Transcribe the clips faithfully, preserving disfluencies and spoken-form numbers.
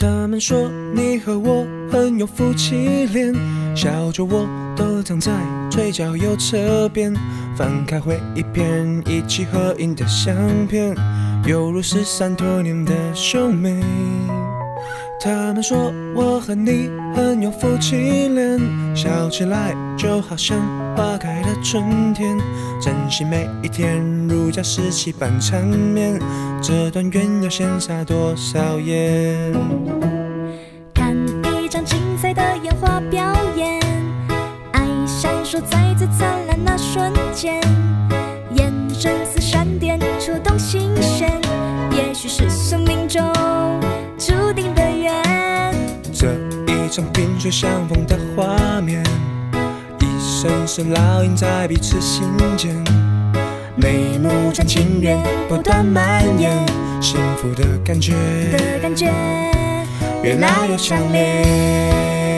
他们说你和我很有夫妻脸，笑着我都藏在嘴角右侧边。翻开回忆片，一起合影的相片，犹如失散多年的兄妹。他们说我和你很有夫妻脸，笑起来就好像花开的春天，珍惜每一天，如胶似漆般缠绵。这段缘要羡煞多少眼？ 看一场精彩的烟花表演，爱闪烁在最灿烂那瞬间，眼神似闪电，触动心弦。也许是生命中注定的缘。 这一场萍水相逢的画面，一声声烙印在彼此心间。眉目传情缘不断蔓延，幸福的感觉的感觉越来越强烈。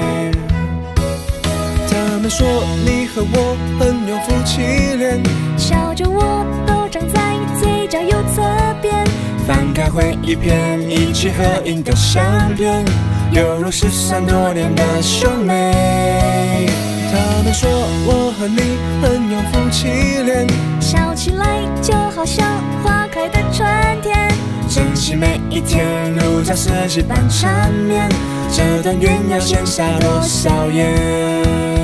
他们说你和我很有夫妻脸， 笑着我都长在嘴角右侧边。 翻开回忆片，一起合影的相片，犹如失散多年的兄妹。他们说我和你很有夫妻脸， 笑起来就好像花开的春天， 珍惜每一天，如胶似漆般缠绵。这段缘要羡煞多少眼？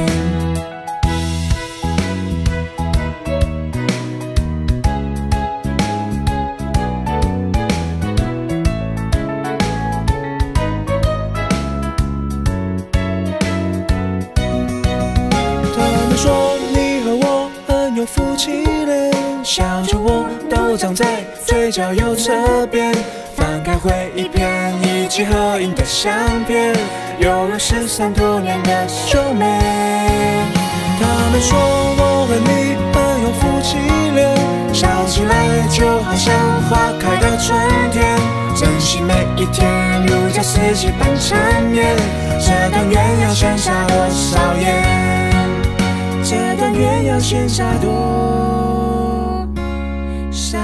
说你和我很有夫妻脸，笑着我都长在嘴角右侧边。翻开回忆片，一起合影的相片，犹如失散多年的兄妹。他们说我和你很有夫妻脸，笑起来就好像花开的春天，珍惜每一天，如胶似漆般缠绵。这段缘要羡煞多少眼？这段缘要羡煞多少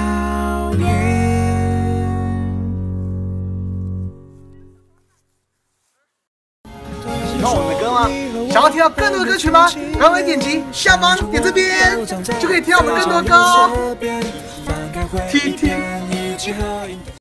眼？ 喜欢我们的歌吗？想要听到更多的歌曲吗？赶快点击下方点这边，就可以听到我们更多的歌哦。T T。